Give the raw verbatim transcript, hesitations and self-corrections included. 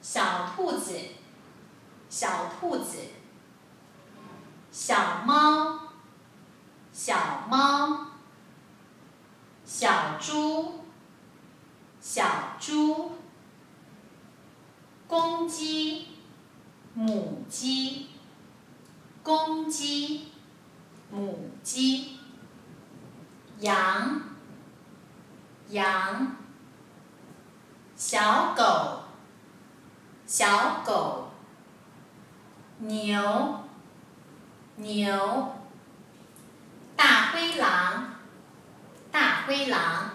小兔子，小兔子。小猫，小猫。小猪，小猪。公鸡，母鸡，公鸡，母鸡。羊，羊。小狗，小狗。牛，牛。大灰狼，大灰狼。